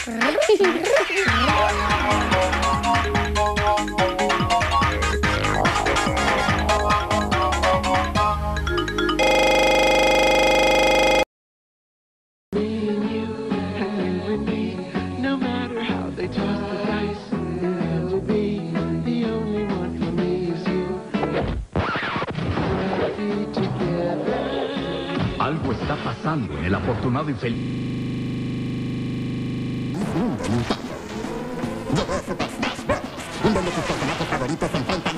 Algo está pasando en el afortunado y feliz. Uno de sus personajes favoritos se enfrenta